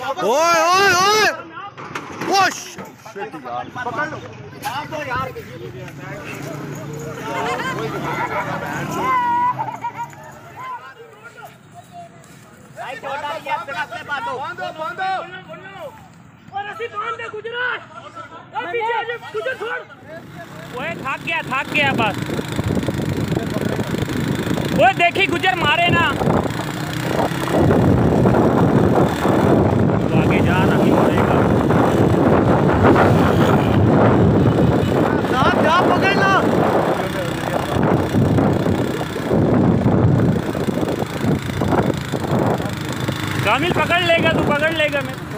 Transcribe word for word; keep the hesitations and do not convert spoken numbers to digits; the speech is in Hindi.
ओए ओए ओए पुश पकड़ लो यार। बांधो बांधो और ऐसी बांध दे गुजरात। पीछे गुजर छोड़। ओए थक गया थक गया बस। ओए देखी गुजर मारे ना। तो आगे जा नहीं पड़ेगा। जा जा पकड़ लो। कामिल पकड़ लेगा तू पकड़ लेगा मैं